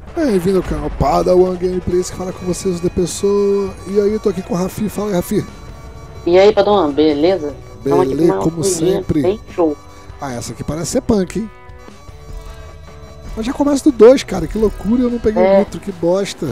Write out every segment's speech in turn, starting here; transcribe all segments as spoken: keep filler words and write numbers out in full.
Bem-vindo ao canal Padawan Gameplays, que fala com vocês da pessoa. E aí, tô aqui com o Rafi. Fala aí, Rafi. E aí, Padawan, beleza? Beleza, como sempre. Bem show. Ah, essa aqui parece ser punk, hein? Mas já começa do dois, cara. Que loucura, eu não peguei É. o nitro, que bosta.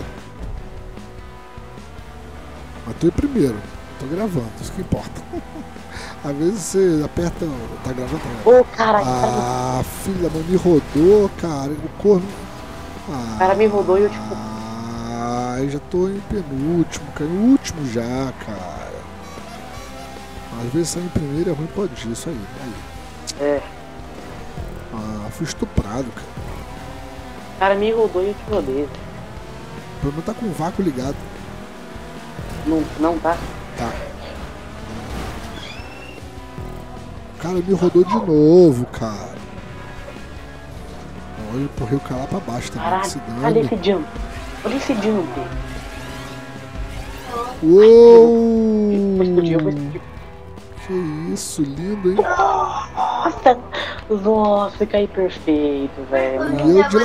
Mas tô em primeiro. Tô gravando, isso que importa. Às vezes você aperta. Tá gravando? Tá gravando. Ô, caralho, Ah, filha, mano, me rodou, cara. O corno. Ah, o cara me rodou e eu, tipo... Ah, eu já tô em penúltimo, cara. No último já, cara. Às vezes sair em primeiro é ruim, pode ir, isso aí. aí. É. Ah, fui estuprado, cara. O cara me rodou e eu te rodei. Pelo menos tá com o vácuo ligado. Não, não tá? Tá. O cara me rodou de novo, cara. Olha, eu empurrei o cara lá pra baixo também. Caralho, Se dando. olha esse jump. Olha esse jump. Uou! Vou explodir, vou explodir. Que isso, lindo, hein? Nossa! Nossa, caí perfeito, velho. E eu de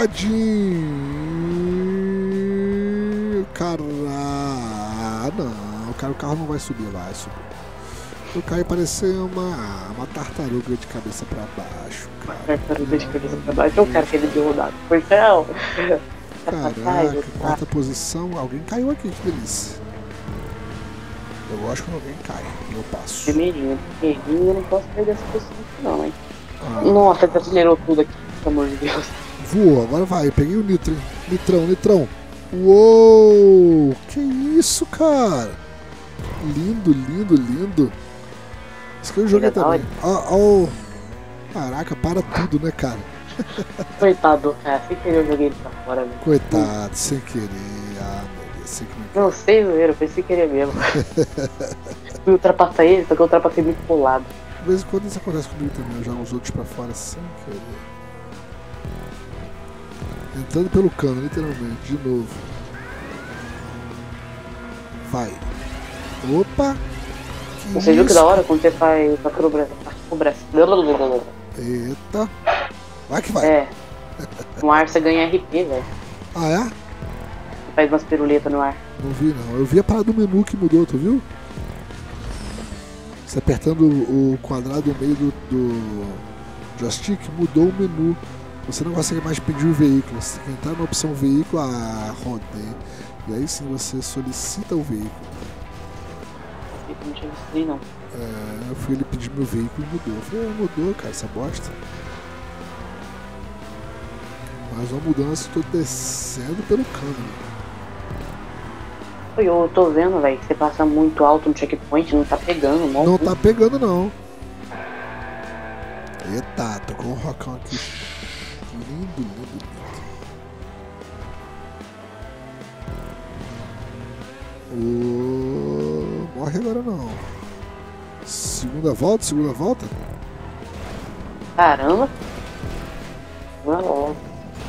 ladinho. Cara, ah, não. O, cara, o carro não vai subir, vai subir. Eu caí parecendo uma, uma tartaruga de cabeça pra baixo. Cara. Tartaruga de cabeça pra baixo. Eu quero que ele de rodado. Portão. Caraca, quarta posição. Alguém caiu aqui, que delícia. Eu gosto quando alguém cai e eu passo. Primeirinho, primeirinho, eu não posso perder essa posição aqui não, hein. Ah, Nossa, ele acelerou tudo aqui, pelo amor de Deus. voa, agora vai. Eu peguei o nitro, hein? Nitrão, nitrão. Uou! Que isso, cara? Lindo, lindo, lindo. Isso que eu joguei também. Ó, ó. Caraca, para tudo, né, cara? Coitado, cara, sem querer eu joguei ele pra fora, velho. Coitado, sem querer. Ah, meu Deus, sem querer. Não sei, zoeiro, foi sem querer mesmo. Fui ultrapassar ele, só que eu ultrapassei muito pro lado. De vez em quando isso acontece comigo também, eu jogo os outros pra fora sem querer. Entrando pelo cano, literalmente, de novo. Vai. Opa! Que Você viu que isso? da hora quando você faz acrobacia? Eita! Vai que vai! É. No ar você ganha R P, velho. Ah, é? Você faz umas piruletas no ar. Não vi não. Eu vi a parada do menu que mudou, tu viu? Você apertando o quadrado no meio do, do joystick, mudou o menu. Você não consegue mais pedir o veículo. Você tem que entrar na opção veículo, ah, rodei. E aí sim você solicita o veículo. Eu não tinha visto nem não. É, eu fui ele pedir meu veículo e mudou. Eu falei, ah, mudou, cara, essa bosta. Mas uma mudança, estou descendo pelo cano. Eu tô vendo, velho, que você passa muito alto no checkpoint, não tá pegando, não. Não tá pegando, não. Eita, tocou um rockão aqui. Lindo, lindo, lindo. Oh, morre agora não. Segunda volta, segunda volta? Caramba. Não,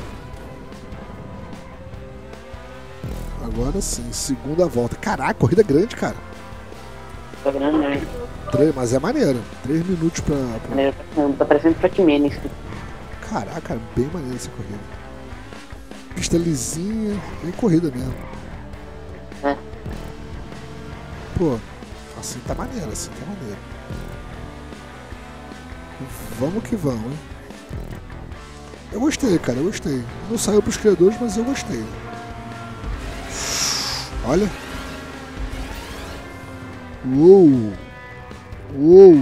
Agora sim, segunda volta. Caraca, corrida grande, cara. tá grande, né? Três, mas é maneiro. Três minutos pra. pra... Maneiro pra caramba, tá parecendo Trackman isso. Caraca, bem maneiro essa corrida. Pista lisinha, bem corrida mesmo. É. Pô, assim tá maneiro, assim tá maneiro. Vamos que vamos, hein? Eu gostei, cara, eu gostei. Não saiu pros criadores, mas eu gostei. Olha. Uou! Uou!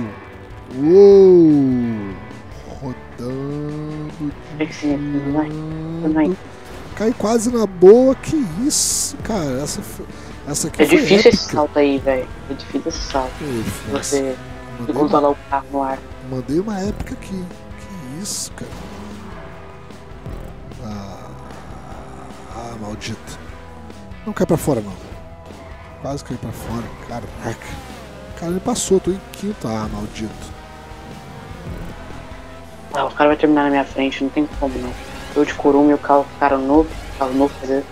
Uou! Rodando. Vai. Cai quase na boa. Que isso, cara? Essa, essa aqui É foi difícil épica. esse salto aí, velho. É difícil esse salto. Pô, Você mandei, controlar uma, o carro no ar. mandei uma épica aqui. Que isso, cara? Ah, ah, maldito. Não cai pra fora, não. Quase cai pra fora. Caraca. Cara, ele passou. Tô em quinto. Ah, maldito. Ah, o cara vai terminar na minha frente, não tem como não. Eu de Kurume e o carro, cara novo, carro novo fazer.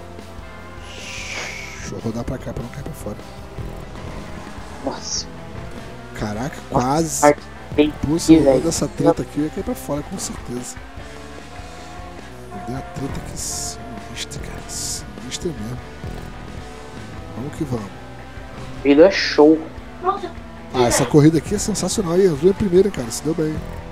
Deixa eu rodar pra cá pra não cair pra fora. Nossa. Caraca, quase. Pô, se eu rodar dessa treta aqui, eu ia cair pra fora, com certeza. Eu dei a treta aqui sim, Sinistra, cara. Sinistra mesmo. Vamos que vamos. Ele é show. Ah, essa corrida aqui é sensacional. E entrou em primeiro, cara. Se deu bem.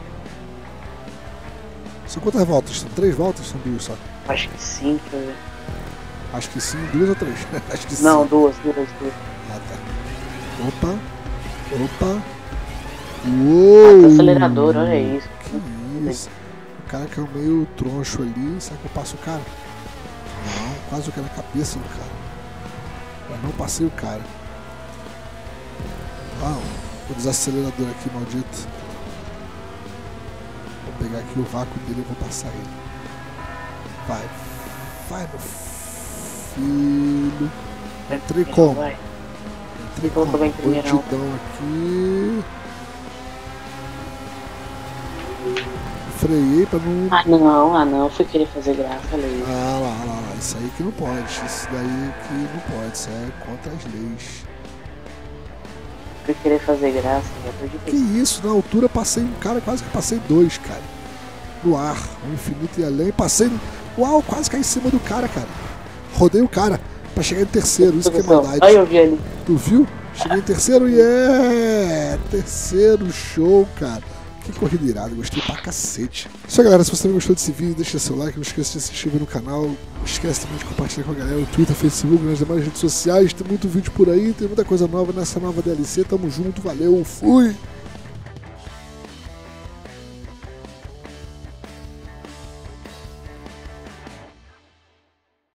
São quantas voltas? São três voltas? São duas só? Acho que sim, deixa eu ver. Acho que sim, duas ou três? Acho que Não, sim. duas, duas, duas. Ah, tá. Opa. Opa. Uou. Ah, acelerador, olha isso. Que isso. O cara caiu meio troncho ali. Será que eu passo o cara? Não, quase eu caí na cabeça do cara. Mas não passei o cara. Ah, o desacelerador aqui, maldito. Vou pegar aqui o vácuo dele e vou passar ele. Vai. Vai, meu filho. Entrei como? Vai. Entrei Então, como? tô bem primeirão. Bandidão aqui. Freiei pra não... Ah não, ah não, fui querer fazer graça, olha isso. Ah lá, lá, lá. Isso aí que não pode. Isso daí que não pode. Isso é contra as leis. Fui querer fazer graça, já tô de Que isso, na altura passei um cara, quase que passei dois, cara. No ar, o infinito e além, passei. Uau, quase caí em cima do cara, cara. Rodei o cara pra chegar em terceiro, isso que é maldade. Aí eu vi ali. Tu viu? Cheguei em terceiro e é terceiro show, cara. Que corrida irada, gostei pra cacete. Isso aí, galera, se você também gostou desse vídeo, deixa seu like, não esqueça de se inscrever no canal, não esquece também de compartilhar com a galera no Twitter, Facebook, nas demais redes sociais, tem muito vídeo por aí, tem muita coisa nova nessa nova D L C, tamo junto, valeu, fui!